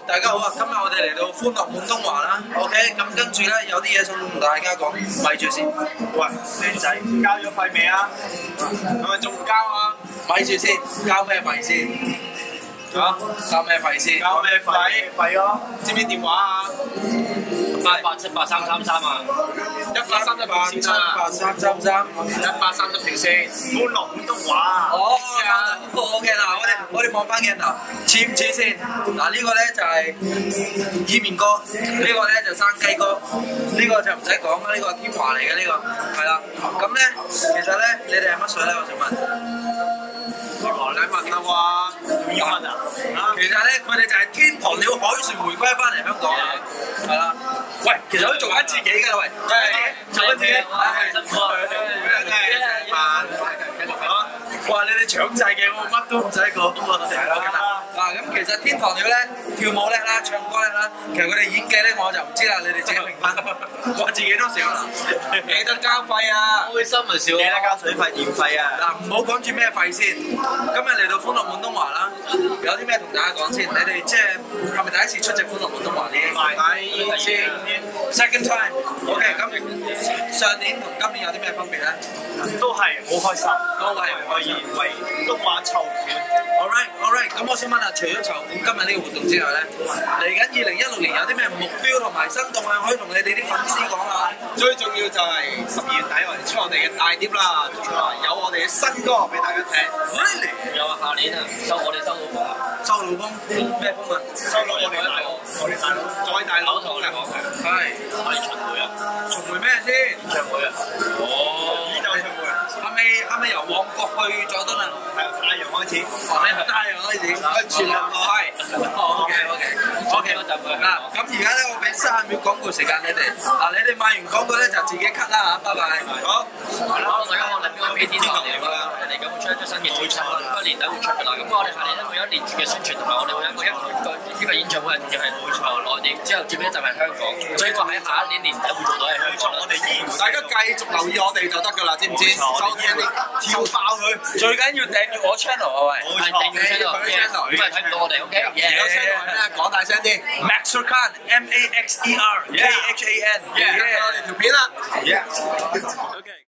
大家好啊！今日我哋嚟到歡樂滿東華啦。OK， 咁跟住咧有啲嘢想同大家講，咪住先。 喂，靚仔，交咗費未啊？係咪仲唔交啊？ 咪住先，交咩費先？啊？交咩費先？ 交咩費？費咯。知唔知電話啊 ？1878333啊 ！183783333 183條線。 歡樂滿東華。 哦，OK 嗱，我哋望翻鏡頭，似唔似先？嗱，呢個咧就係伊麵哥，呢個咧就生雞哥，呢個就唔使講啦，呢個天華嚟嘅呢個，係啦。咁咧，其實咧，你哋係乜水咧？我想問。 天華兩問啦喎，要問啊？ 其實咧，佢哋就係天堂鳥海船回歸翻嚟香港，係啦。喂，其實可以做緊自己㗎啦，喂，做緊自己，辛苦啊！哇！你哋搶曬嘅，我乜都唔使講喎。嗱，咁其實天堂鳥咧跳舞叻啦，唱歌叻啦，其實佢哋演技咧我就唔知啦，你哋自己評分。我自己都笑啦，記得交費啊！ 開心咪笑， 記得交水費電費啊！ 嗱，唔好講住咩費先。今日嚟到歡樂滿東華啦，有啲咩同大家講先？你哋即係咪第一次出席歡樂滿東華呢？ 第二次 ，second time。OK， 咁上年同今年有啲咩分別咧？ 都係好開心， 都係可以為東華籌款。 All right， 咁我想問下，除咗籌款今日呢個活動之外咧，嚟緊2016年有啲咩目標同埋新動向可以同你哋啲粉絲講下？ 最重要就係12月底我哋出我哋嘅大碟啦，有我哋嘅新歌俾大家聽。 Really？ 有啊，下年啊，我哋收到風啊， 收到風咩風啊？ 收到我哋大佬，再大佬同嘅， 係我哋巡迴啊， 巡迴咩先？ 演唱會啊， 宇宙巡迴， 係咪由旺角去佐敦啊？ 係由太陽開始， 太陽開始，全日係。OK， 嗱，咁而家咧我俾30秒廣告時間你哋，嗱你哋賣完廣告咧就自己 cut 啦嚇，拜拜。好。 好，大家我哋邊個 P 天堂嚟啦，我哋嚟緊會出一張新嘅專輯啦，應該年底會出㗎啦。咁我哋下年咧會有一連串嘅宣傳，同埋我哋會有一個演唱會，仲要係會場內地，之後接一就係香港。所以話喺下一年年底會做到係香港。 我哋大家繼續留意我哋就得㗎啦，知唔知？收聽啲跳爆佢， 最緊要訂閱我 channel 啊喂。 冇錯，訂閱 channel，咁咪睇唔到我哋 OK。 有 channel 係咩？講大聲啲。 Maxer Khan MAXER KHAN。 我哋條片啦。